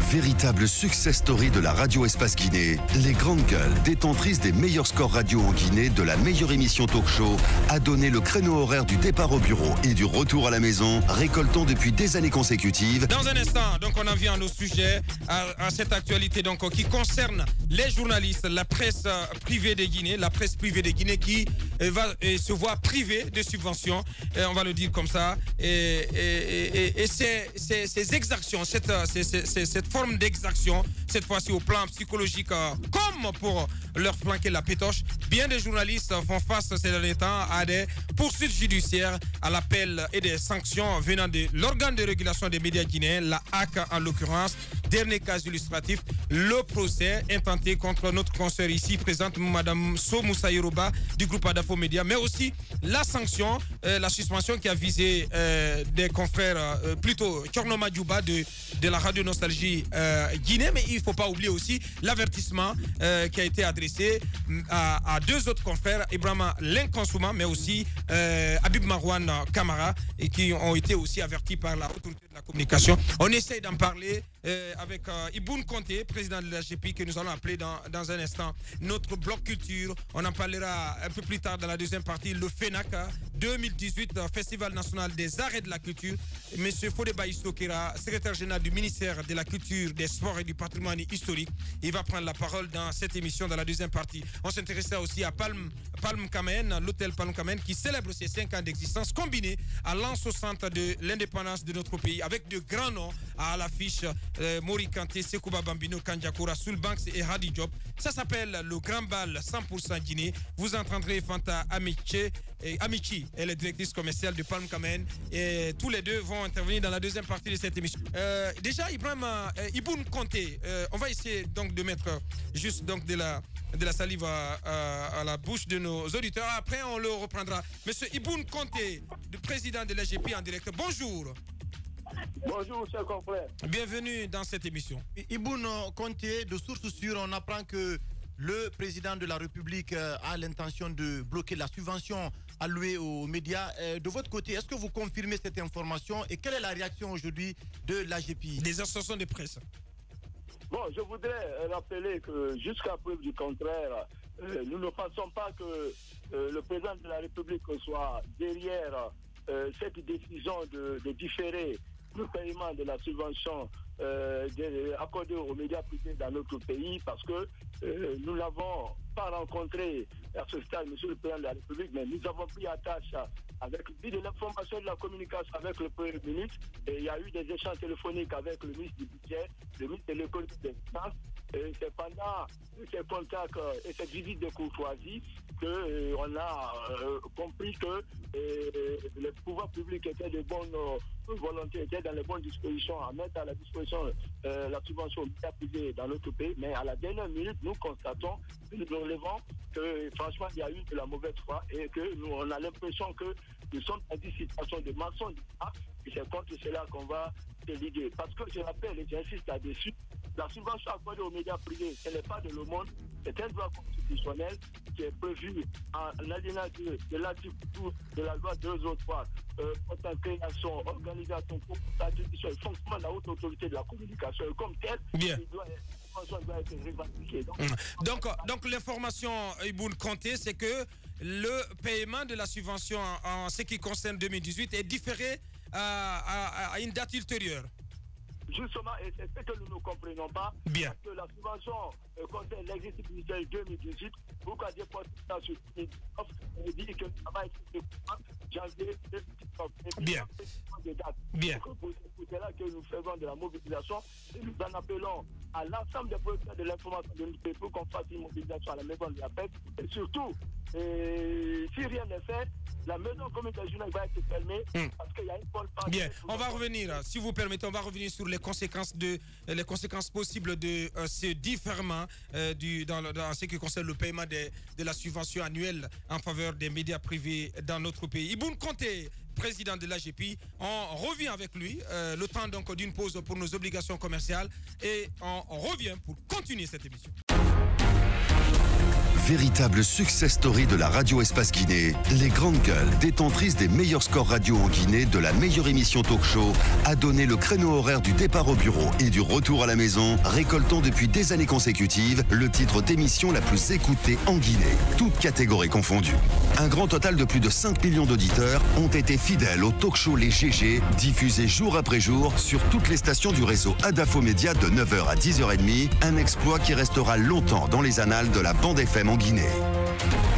Véritable success story de la radio Espace Guinée, les grandes gueules, détentrices des meilleurs scores radio en Guinée, de la meilleure émission talk show, a donné le créneau horaire du départ au bureau et du retour à la maison, récoltant depuis des années consécutives. Dans un instant, donc on en vient à nos sujets, à cette actualité donc qui concerne les journalistes, la presse privée des Guinée, la presse privée des Guinée qui va se voir privée de subventions, on va le dire comme ça, et ces exactions, cette forme d'exaction, cette fois-ci au plan psychologique, comme pour leur flanquer la pétoche, bien des journalistes font face ces derniers temps à des poursuites judiciaires, à l'appel et des sanctions venant de l'organe de régulation des médias guinéens, la HAC en l'occurrence. Dernier cas illustratif, le procès intenté contre notre consoeur ici présente, Madame So Moussa Yoruba du groupe Adafo Média, mais aussi la sanction, la suspension qui a visé des confrères, plutôt Tchornoma Djouba de la radio Nostalgie Guinée, mais il ne faut pas oublier aussi l'avertissement qui a été adressé à deux autres confrères, Ibrahima Lenkonsouma, mais aussi Habib Marouane Kamara, et qui ont été aussi avertis par la autorité de la communication. On essaye d'en parler avec Iboun Conté, président de la GP, que nous allons appeler dans un instant. Notre bloc culture, on en parlera un peu plus tard dans la deuxième partie, le FENAC 2018, Festival national des arts et de la culture. Monsieur Fodeba Istokera, secrétaire général du ministère de la culture, des sports et du patrimoine historique, il va prendre la parole dans cette émission dans la deuxième partie. On s'intéressera aussi à Palm Kamen, l'hôtel Palm Kamen, qui célèbre ses 5 ans d'existence, combiné à l'an 60 de l'indépendance de notre pays, avec de grands noms à l'affiche, Mori Kanté, Sekouba Bambino, Kandiakoura, Soulbanks et Hadi Diop. Ça s'appelle le Grand Bal 100% Guinée. Vous entendrez Fanta Amici, elle est directrice commerciale de Palm Kamen, et tous les deux vont intervenir dans la deuxième partie de cette émission. Déjà, Iboun Conté, on va essayer donc de mettre juste donc de la salive à la bouche de nos auditeurs. Après, on le reprendra. Monsieur Iboun Conté, le président de l'AGP en direct. Bonjour. Bonjour, chers confrères. Bienvenue dans cette émission. Iboun Conté, de source sûre, on apprend que le président de la République a l'intention de bloquer la subvention allouée aux médias. De votre côté, est-ce que vous confirmez cette information et quelle est la réaction aujourd'hui de l'AGPI? Des associations de presse. Bon, je voudrais rappeler que jusqu'à preuve du contraire, nous ne pensons pas que le président de la République soit derrière cette décision de différer le paiement de la subvention accordée aux médias privés dans notre pays, parce que nous n'avons pas rencontré à ce stade monsieur le président de la République, mais nous avons pris attache avec lui de l'information et de la communication avec le Premier ministre, et il y a eu des échanges téléphoniques avec le ministre du Budget, le ministre de l'économie des finances, et c'est pendant ces contacts et cette visite de courtoisie qu'on a compris que les pouvoirs publics étaient de bonne volonté, étaient dans les bonnes dispositions à mettre à la disposition la subvention privée dans notre pays, mais à la dernière minute, nous constatons, nous relevons que franchement, il y a eu de la mauvaise foi et que nous, on a l'impression que nous sommes dans une situation de mensonge, et c'est contre cela qu'on va se liguer. Parce que je rappelle et j'insiste là-dessus, la subvention accordée aux médias privés, ce n'est pas de le monde, c'est un droit constitutionnel qui est prévu en alinéa 2 de l'article 12 de la loi 203 portant création, organisation, attribution et fonctionnement de la haute autorité de la communication. Et comme tel, il doit être revendiqué. Donc l'information, Iboun Conté, c'est que le paiement de la subvention en ce qui concerne 2018 est différé à une date ultérieure. Justement, et c'est ce que nous ne comprenons pas. Bien. Parce que la subvention concerne l'exercice budgétaire 2018. Pourquoi déposer ça sur 2019 et dire que ça va être janvier 2019. Bien. Bien. C'est cela que nous faisons de la mobilisation et nous en appelons à l'ensemble des producteurs de l'information de notre pays pour qu'on fasse une mobilisation à la maison de la paix. Et surtout, si rien n'est fait, la maison commune de journée va être fermée parce qu'il y a une bonne part. Bien, on va revenir, si vous permettez, on va revenir sur les conséquences possibles de ce différement dans ce qui concerne le paiement de la subvention annuelle en faveur des médias privés dans notre pays. Iboun Conté, président de l'AGP, on revient avec lui, le temps donc d'une pause pour nos obligations commerciales, et on revient pour continuer cette émission. Véritable success story de la radio Espace Guinée, les grandes gueules, détentrices des meilleurs scores radio en Guinée de la meilleure émission talk show, a donné le créneau horaire du départ au bureau et du retour à la maison, récoltant depuis des années consécutives le titre d'émission la plus écoutée en Guinée, toutes catégories confondues. Un grand total de plus de 5 millions d'auditeurs ont été fidèles au talk show Les GG, diffusé jour après jour sur toutes les stations du réseau Adafo Média de 9h à 10h30, un exploit qui restera longtemps dans les annales de la bande FM en Guinée.